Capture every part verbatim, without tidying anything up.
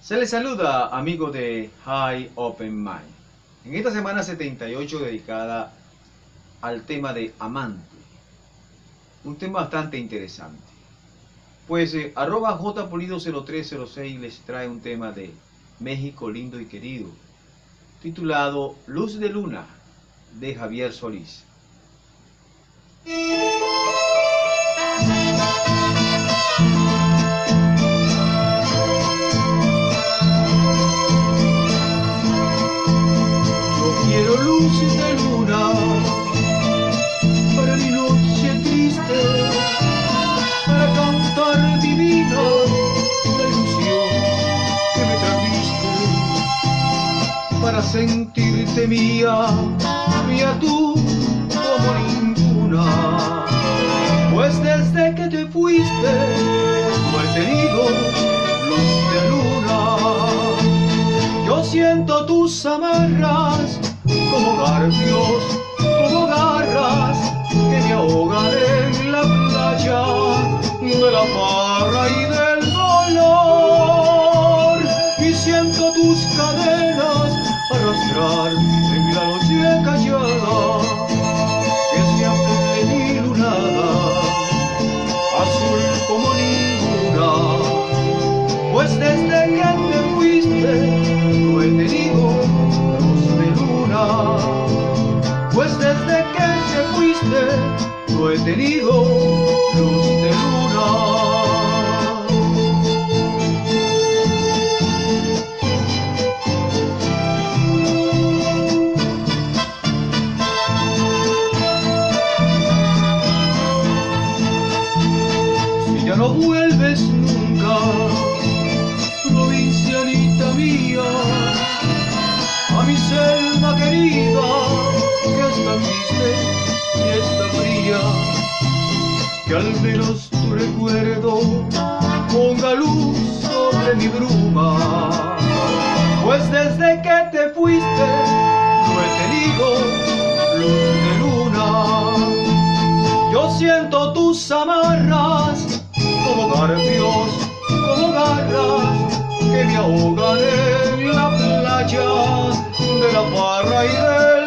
Se les saluda, amigo de High Open Mind. En esta semana setenta y ocho dedicada al tema de amante. Un tema bastante interesante. Pues eh, arroba jpolido cero tres cero seis les trae un tema de México lindo y querido, titulado Luz de Luna, de Javier Solís. Quiero luz de luna para mi noche triste, para cantar divina la ilusión que me trajiste, para sentirte mía, mía tú como ninguna. Pues desde que te fuiste no he tenido luz de luna. Yo siento tus amarras como garfios, como garras que me ahogan en la playa de la farra y del dolor. Y siento tus cadenas arrastrar en la noche callada que se hace plenilunada, azul como ninguna. Pues desde que te fuiste no he tenido pues desde que te fuiste no he tenido luz de luna. Si ya no vuelves nunca, provincianita mía, a mi selva querida, que es tan triste y es tan fría, que al menos tu recuerdo ponga luz sobre mi bruma. Pues desde que te fuiste no he tenido luz de luna. Yo siento tus amarras como garfios, como garras que me ahogan en la playa de la farra y del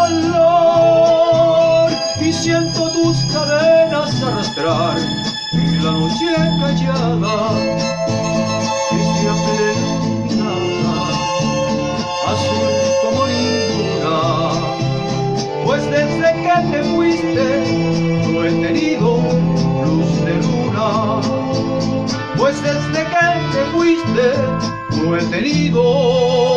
dolor. Y siento tus cadenas arrastrar en la noche callada que se hace iluminada, azul como ninguna. Pues desde que te fuiste no he tenido luz de luna. Pues desde que te fuiste no he tenido